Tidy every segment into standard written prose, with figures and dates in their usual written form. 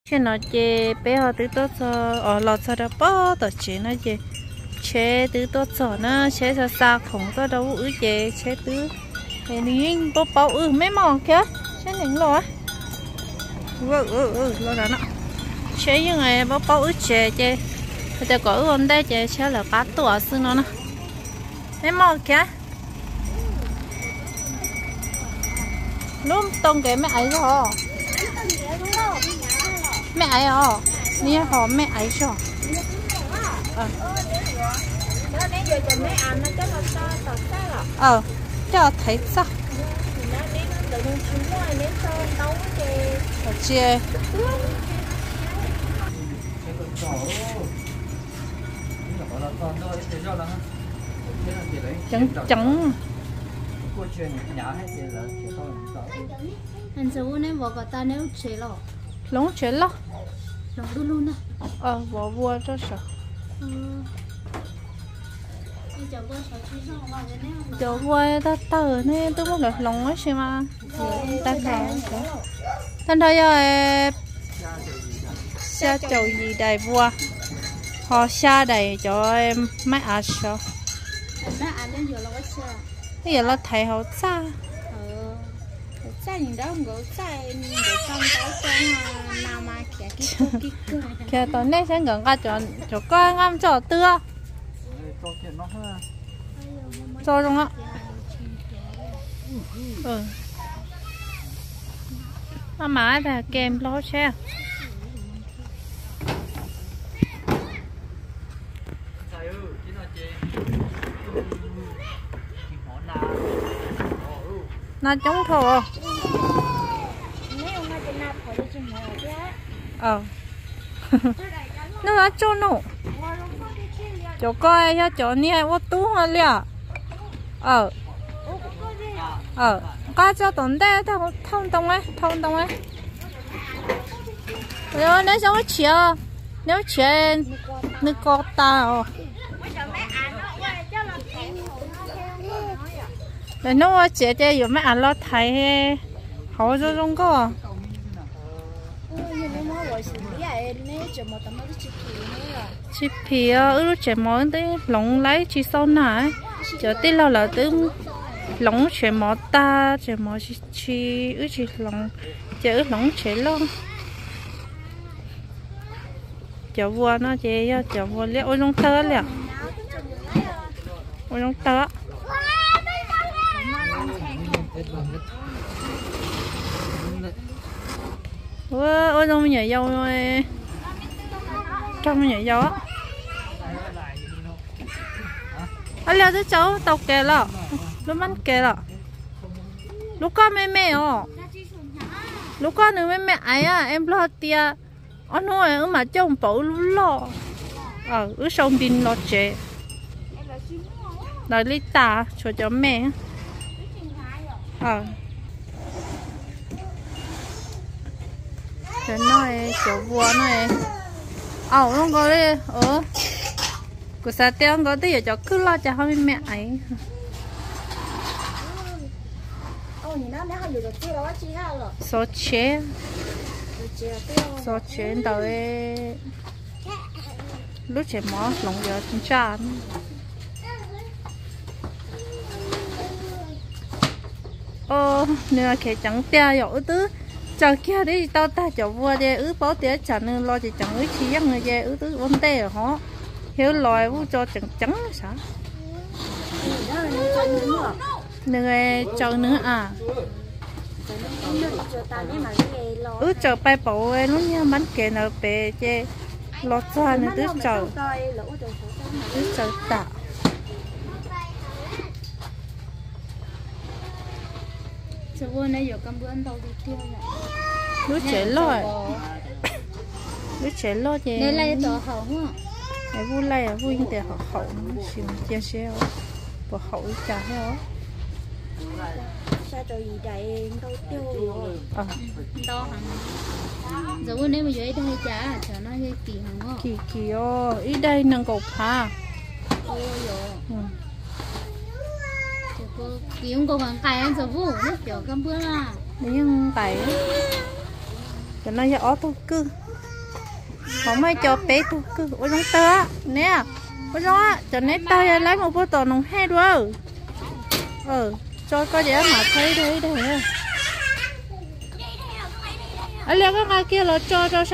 trên nó chè bé họ từ tốt ở lọt sao đó bó tờ chế nó chè từ tốt sao nó chè sao sao không có đâu ứ chè từ cái này bó bó mấy mòn kia chè những lo lo đó nó chè như này bó bó chè bây giờ có ứ đây chè là cá tuổi xưa nó mấy mòn kia lúc tông cái mẹ ấy rồi mẹ ấy nè họ mẹ ấy sao cho thấy sao chị trắng anh số này bỏ cả ta nếu chế lọ lóng chế lọ lóng luôn luôn à bỏ vua cho sợ cho vua ta tờ nè tôi muốn được lóng ấy xem mà ta thân thôi rồi xa chầu gì đầy vua họ xa đầy cho em mấy à sao bây giờ là thầy họ xa sai những đó không có sai để xong cái con nào mà kìa tao nãy sáng gần ra cho con ngâm cho tưa cho luôn á má là kem lo xe nó chống thổ nó là cho nó cho coi cho ni ô tú hả lia cá cho tổn đe thông đông ấy rồi nếu sao nếu chia nước có ta để nó chế chế有咩ăn咯睇好咗中個chip皮啊lúc chế món tới lỏng lấy chỉ sau này giờ tới lâu là tới lỏng chế món ta chế món chỉ chỉ lỏng chế lỏng chế luôn giờ vua nó chế giờ vua lấy ôi trong tơ liền ôi trong tơ ôi trong nhà dâu trong nhà dâu á leo tới cháu tàu kè lọ lúc bắn kè lọ lúc con mẹ lúc con nữa mẹ ấy em lo tia anh nói mà trong bầu lúc lo ở sông pin lo chế nói lấy ta cho mẹ cái này chỗ vua này không có đi của sao tiếng có tí cho cứ lo cho hôm mẹ ấy số chế tới lúc chế mỏ lòng giờ chúng cha nên là cái trắng tia dỗ tứ chờ kia đi tao ta cho vua đi bảo tía chẳng nên lo chỉ chẳng chi dân người về tứ vấn đề ở họ hiểu loài vu cho trắng sao người chờ nữa chờ bay bộ nó như bánh kẹo nào về che lọt ra nữa chờ tạ giờ vua này giờ cầm bữa ăn tàu đi tiêu này lúc chế lo chứ đây là tổ hậu hả cái vui này là vui để hậu xíu chia sẻ bỏ hậu trả hết sao rồi gì đây tàu tiêu rồi to hẳn giờ vua này mà dưới đây trả cho nó cái kỳ hả kỳ ý đây nâng cột ha kiếm cô còn cài ăn giờ vụ nó kiểu cầm bữa là nhưng tại cho nó cho ó tôi cứ không hay cho bé tu cứ ôi nó tơ nè ôi nó cho nét tay lấy một bữa tỏi nồng he rồi cho có dễ mà thấy đấy đấy ấy là cái ngay kia là cho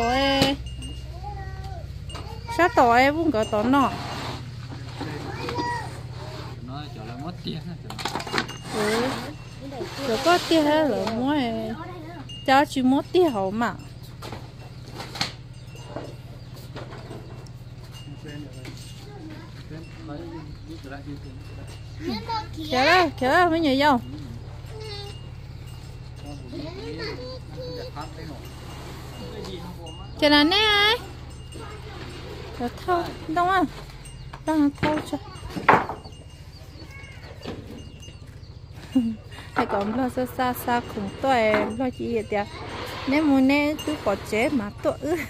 sát tỏi vùng cả tỏi nọ rồi có tia hết rồi mỗi cháu chỉ muốn tia hậu mà kéo ra mới nhảy vô cho nên nè ai rồi thâu đông không đang thâu cho hay còn lo xa cùng tôi lo chỉ vậy tiệt nếu muốn nè tôi có chế mà tôi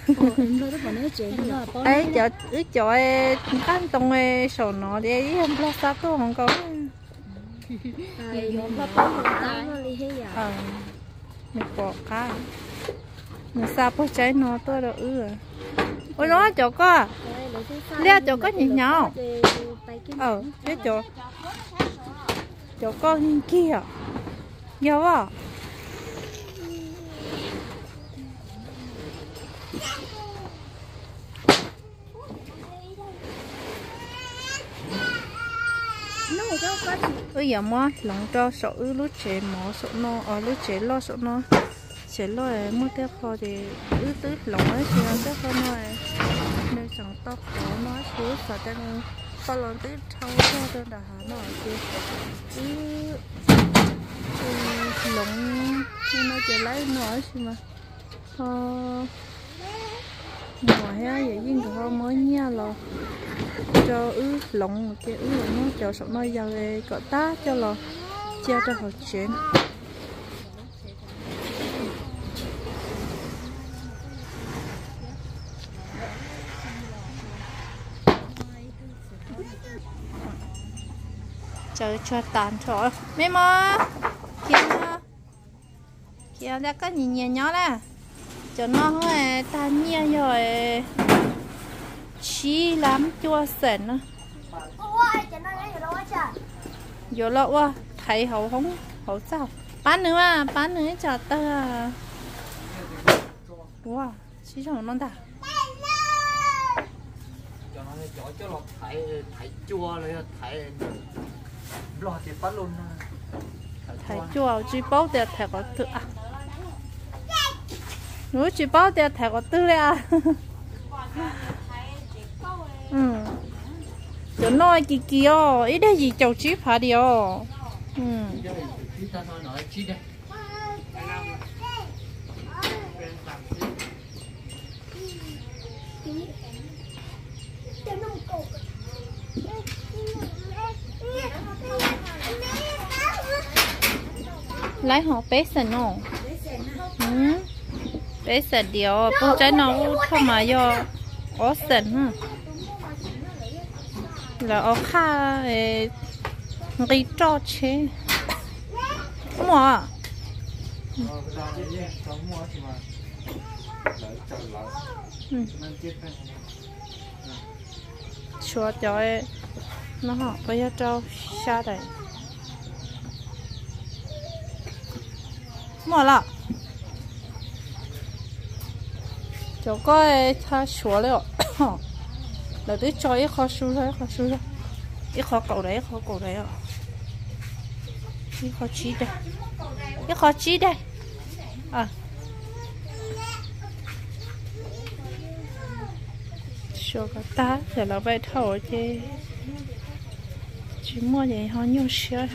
ấy cho ăn tông sầu nó đi em lo xa tôi không có mình bỏ cá mình xa bỏ trái nó tôi đâu ôi nó chỗ có lẽ chỗ có nhìn nhau cái chỗ con kia nhiều à ôi giờ mua lòng cho sổ lúc chế mỏ sổ nó ở lúc chế lo sổ nó chế lo mua cái kho thì tứ lòng ấy thì cái kho nó nơi chẳng tóc của nó xuống sợ đang bao lần tứ thâu cho đã nó thì lòng nó chế lấy nó chứ mà ngoài ha vậy nhưng họ mới nha lo cho lòng cái nó cho sổ nó vào cỡ tá cho lo chia cho họ chuyện chờ cho tàn chỗ mấy mò kia ra có nhìn nhẹ nhỏ nè cho nó hơi tan nhẹ rồi chí lắm chua sền nữa vô lọ quá thấy hậu không hậu sao bán nữa chả ta wow chí chồng non ta cho nó thấy chua rồi thấy lo thì bắt luôn thấy chua chỉ bao tiền thấy có tự à nếu chỉ bao tiền thấy có tự đấy à chỗ nói kì ít đây gì chầu chí phá đi lấy họ bé sần nó bé sần điều bố trái nó không mà do ó sần ha là ó kha cái trò chế mua chua cho nó họ bây giờ trâu xa đây mua là chỗ có tha chua rồi là tới cho ít khó su thôi ít khó cầu đấy ít khó chi đây à cho cái ta rồi là vậy thôi chứ chỉ mua vậy họ nhiều xe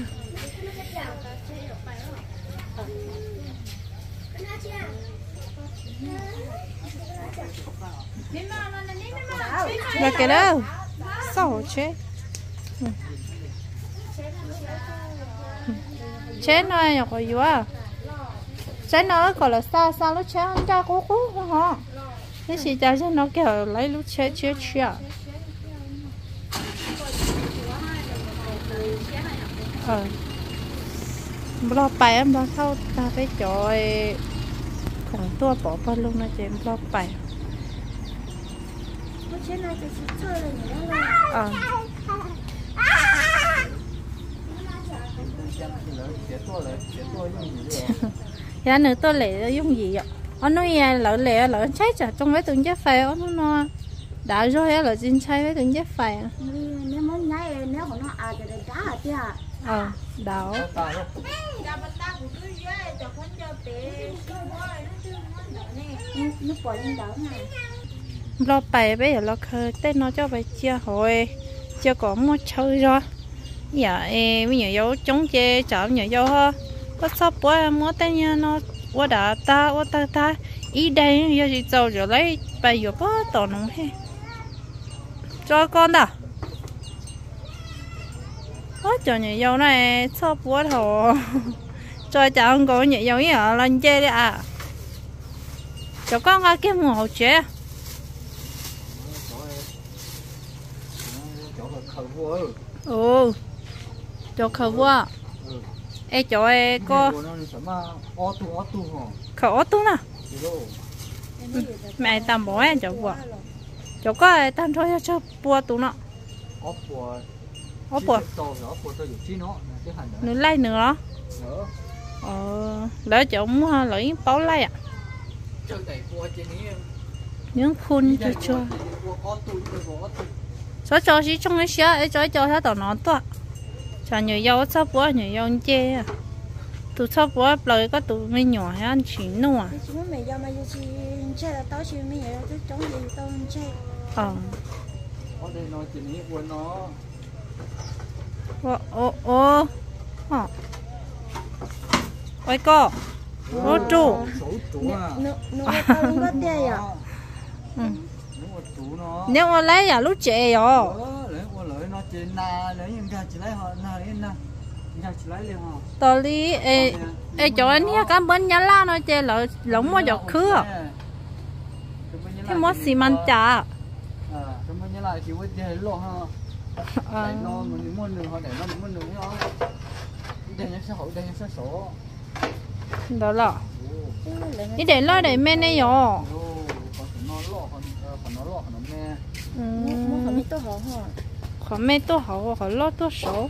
là cái đâu sao chứ chết này có gì à chết nó còn là sao lúc chết anh cha cố hả thế thì cha cho nó kiểu lấy lúc chết lo bài em lo thâu ta phải chọi còn tua bỏ luôn nó chị em lo bài ờ dạ nữa tôi lệ dùng gì vậy anh nói lỡ lệ lỡ chết à trong mấy tuần chết phải anh nó đã rồi á là xin sai mấy tuần chết phải nếu muốn nhảy nếu mà nó thì đá à chứ đảo nó bỏ lên đảo này lo bài bây giờ lo khơi tết nó cho bài chia hồi chưa có mua chơi rồi dạ em bây giờ dấu chống chê chọn nhiều dấu ha có sắp bữa mua tết nha nó qua đã ta ý đây giờ chị giàu rồi lấy bài giờ có tao nó he cho con đó có cho nhiều dấu này sắp bữa thầu cho chọn có nhiều dấu như ở lần chê đi à cho con cái kiếm một chế ừ cho khâu quá ê cho ê có khẩu tú nè mẹ tầm bố em cho bùa cho có tầm thôi cho bùa tú nọ ốp bùa nữa lấy nữa lỡ chồng lấy báo lấy à những khuôn cho cho chỉ trong cái xe ấy cho它到哪多，像牛腰差不多牛腰街啊，都差不多来个都没鸟还安全弄啊。 我没要嘛就是车了，到时没有就中午到车。 我哋攞住呢換咯。 喂哥，我煮。nếu mà lấy giờ lúc trẻ rồi tao đi ê chỗ anh nhá cái bên nhà la nó chơi lỡ lỏng mà giọt khứa cái món xì man chả đó là cái để lo để men này rồi khoảng mấy tô hậu khoảng lót tô số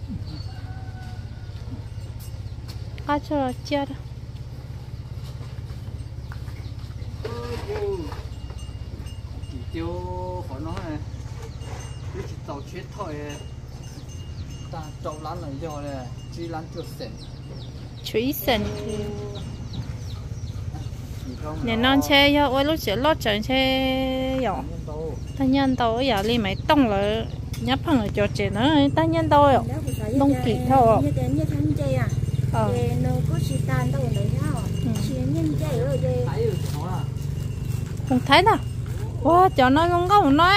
ai cho chia đó tiêu khỏi nói này cái chỉ tàu chết thôi ta trâu lăn là do này chỉ lăn chuột sền chuối sền nè non xe yo ôi lúc trước lót trận xe yo ta nhân tàu giờ đi mấy tông là nhấp hàng ở chỗ trẻ nữa ta nhân tàu yo đông kỳ thôi không thấy đâu wow chỗ nó không có một nói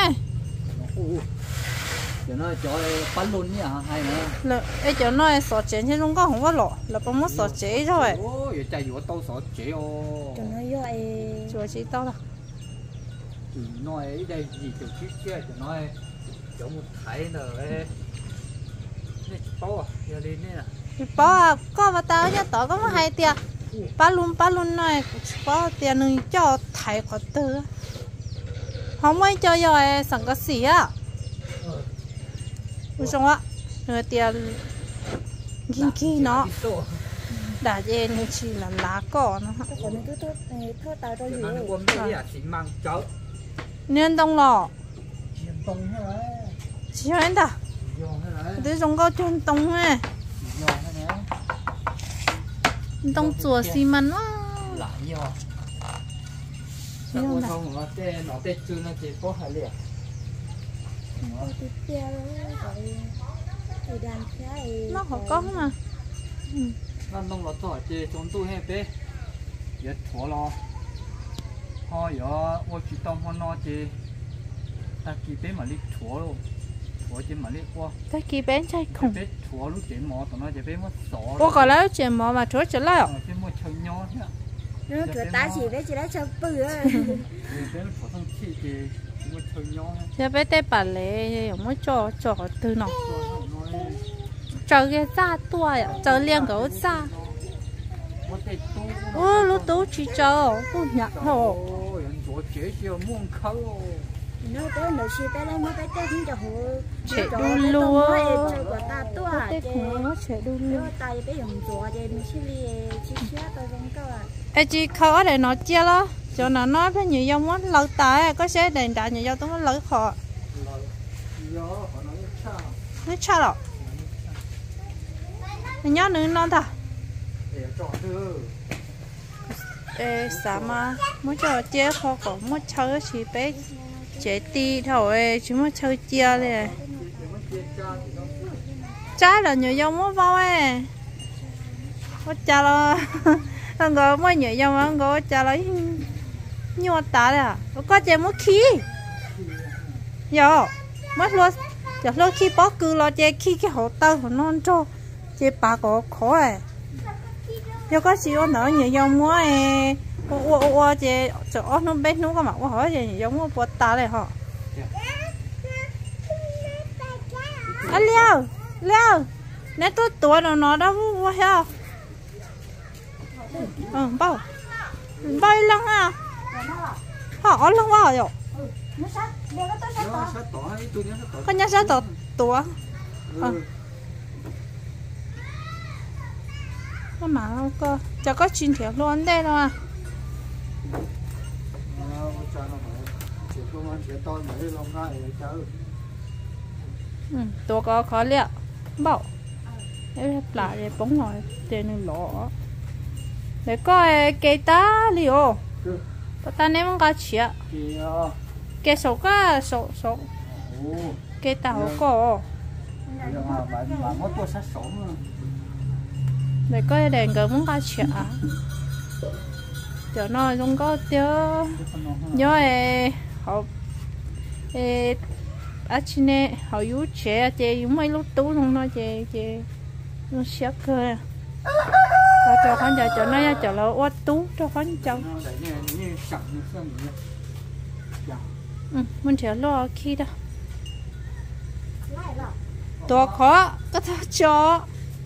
chỗ nó chỗ bắn luôn nhỉ hay nữa là chỗ nó sọ chế chứ không có không có lọ là có một sọ chế rồi ôi chạy vô tàu sọ chế ô chỗ nó vô chỗ chế tao là nói đây gì chỗ chiếc kia chỗ nói chỗ một thái nữa đây bao à giờ đi nè bao à có mà tao nhá tao có một hai tia ba luôn này bao tiềnนึง cho thái có từ không mấy cho rồi sẵn cái gì á ui xong á người tiền kinh nó đã về như chỉ là lá cỏ nó nên đông lò chỉ cho anh ta tôi dùng câu chân tông ha tông chùa xi măng á không nó tê chưa nó chỉ có hai liệt nó không có mà nó nông là thôi chỉ chúng tôi hay bé giờ thua lo họ giờ tôi chỉ tông họ nói chỉ ta kỳ bé mà đi thua luôn thua chỉ mà đi qua ta kỳ bé chơi không bé thua lúc chỉ mò tụi nó chỉ bé mất sọ tôi còn lấy chỉ mò mà thua chỉ lấy chỉ mua chơi nhau thế nó cửa tá chỉ đấy chỉ lấy cho bự á bé phổ thông chỉ mua chơi nhau giờ bé tê bà lệ mới cho từ nó chờ cái da tua à chờ liên gấu da lúc tú chỉ chờ không nhặt hồ nó tới nửa xí tới đây mới tới tới cũng cho hồ chạy đu lúa cái nó chạy đu lúa tay bé dùng chùa thì mình xí li xí xí tôi không có à ai chỉ khó để nó chia lo cho nó phải nhiều dòng muốn lâu tại có sẽ đền trả nhiều dòng tôi muốn lấy họ nó cha rồi nhớ nữa non thà ê sao mà muốn cho chia khó có muốn chơi chỉ bé chế ti thôi chúng muốn chơi chia này trái là nhiều dòng muốn vào ấy muốn cha lo thằng gọi mới nhiều dòng mà gọi cha lo nhiều ta đấy à có chơi muốn khí giờ mất luôn giờ lúc khi bỏ cứ lo chơi khi cái hậu tao của non cho chơi bà có khó ấy giờ có gì nó nở nhiều dòng mua ấy ô chơi chỗ nó bé nó có mặt có hỏi gì giống mua bột ta này họ anh leo nè tôi tuổi nó đâu mua heo bao lăng à họ lăng vào rồi con nhá sát tuổi cái mà không có cho có chuyên thiểu luôn đây đâu à tôi có khó liệu bảo để lại để bóng nổi trên lỗ để coi cây ta liệu ta ném cái chia cây sổ cá sổ cây tàu có để coi đèn cái muốn cái chia cho nó không có tiêu nhớ họ à chị nè họ yếu trẻ chị yếu mấy lúc tú không nói chị nó xé cơ và cho con cho nó cho nó quá tú cho con cháu mình sẽ lo khi đó to khó có thể cho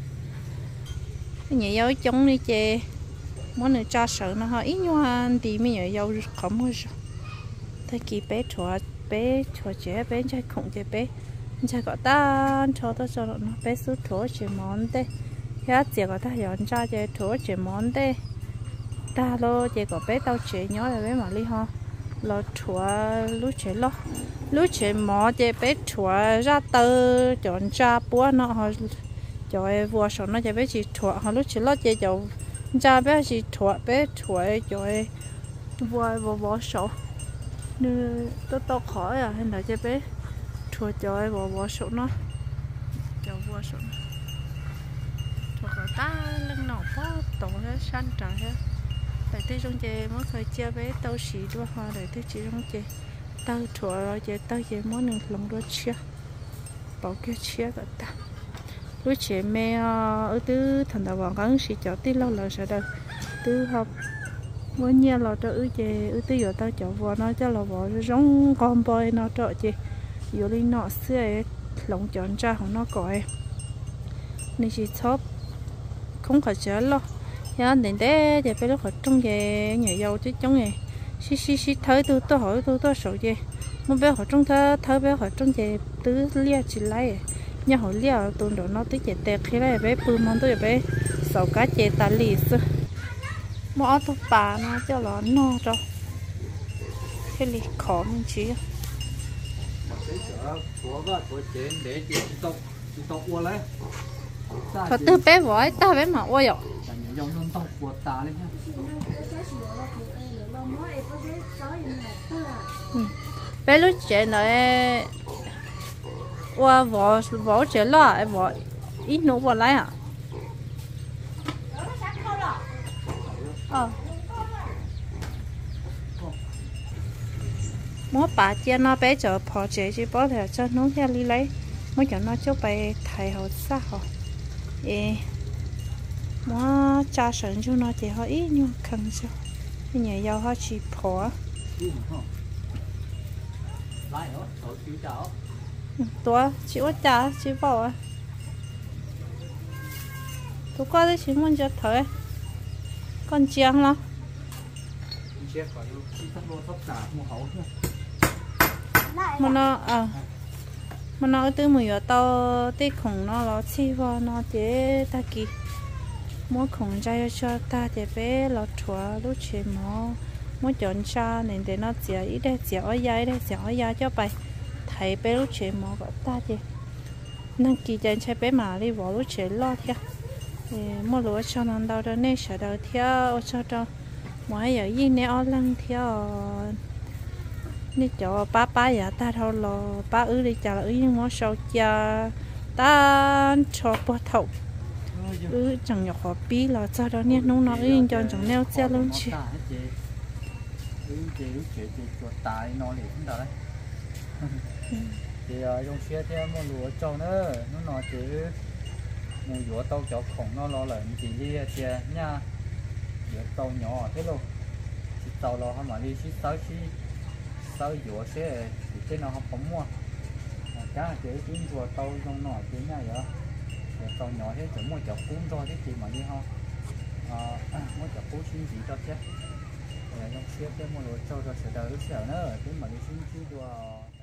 nhảy dấu chống đi chị món này cho sợ nó hơi ít nhưng thì mình nhảy dấu không bao giờ thấy kỳ bé trẻ bé trai khủng trẻ bé trai có ta cho nó bé số thua chỉ món đây hết chỉ có ta dọn ra chỉ thua chỉ món đây ta lo chỉ có bé tao trẻ nhỏ là bé mà đi ho lo thua lúc trẻ mỏ chỉ bé thua ra tơ chọn ra búa nó họ cho vua sống nó chỉ bé chỉ thua họ lúc chỉ lo chỉ cho ra bé chỉ thua cho vua bỏ sổ như tôi khỏi à hay là cho bé thua cho bỏ sổ nó cho vua sổ thuộc là ta lưng nọ có tổ hết san trời hết tại thế trong chơi mới khởi chia bé tao xí đua hoa để thế chỉ trong chơi tao thua rồi chơi tao chơi mỗi lần lòng đua chia bảo kia chia cả ta lúc trẻ mẹ ở từ thành đầu vàng cắn xí cho tí lâu là sợ đâu từ học mỗi nhà là cho ư chơi ư từ giờ tao cho vợ nó cho là vợ giống con boy nó cho chơi giờ đi nọ xưa lòng chọn ra không nó gọi nên chỉ shop không phải chơi lo ya đến đây thì bây giờ phải trong về nhà giàu chứ trong này xí thấy tôi hỏi tôi sợ gì muốn bây giờ trong thấy bây giờ trong về tứ lia chỉ lấy nhà họ lia tôi đồ nó tới chạy tẹt khi này bé bự món tôi bé sợ cá chạy ta lì xưa mua tôi bà nó cho nó no cho cái lì khó mình chỉ thật tư bé vội ta bé mà ôi rồi bé lúc trẻ này qua vỏ trẻ lo vỏ ít nụ vào lấy à mỗi bà chia nó bé chờ phò trẻ chỉ bỏ theo cho nó theo đi lấy mỗi cho nó cho bay thầy họ xa họ mỗi cha sẵn cho nó chỉ họ ít nhưng khăn sao cái nhà giàu họ chỉ phò tôi chỉ có cha chỉ bảo à tôi qua đây chỉ muốn cho thở con chiang lo mà nó từ mùi ở tao tê khổng nó chi vào nó chế ta kì mỗi khổng trai cho ta chế bé lọt chùa lúc chế mỗi chọn cha nên để nó chỉ ít đây chỉ ở giá cho bài thầy bé lúc chế gọi ta chế năng kỳ chân chơi bé mà đi vào lúc chế lo theo mỗi lúa cho nó đau đó nên sợ đau theo cho đó mỗi giờ gì nè ở lăng theo nè cho ba giờ ta thôi lo ba đi chả là nhưng mà sau cha ta cho bớt thầu chẳng nhỏ khó bí là cho đó nè nó cho chẳng neo xe luôn chứ tại nó liền chúng ta đấy thì trong xe theo một lúa trâu nữa nó nói chứ một lúa tàu cho khổng nó lo lợn chỉ đi xe nha lúa tàu nhỏ thế luôn chỉ tàu lo không mà đi chỉ sáu lúa xe thì trên nó không có mua cá chỉ tiếng lúa tàu trong nọ tiếng nha vậy lúa tàu nhỏ thế chỉ mua chọc cuốn thôi thế chị mà đi không mua chọc cuốn xin gì cho chứ trong xe theo một lúa trâu rồi sẽ đỡ xẻo nữa thế mà đi xin chứ đùa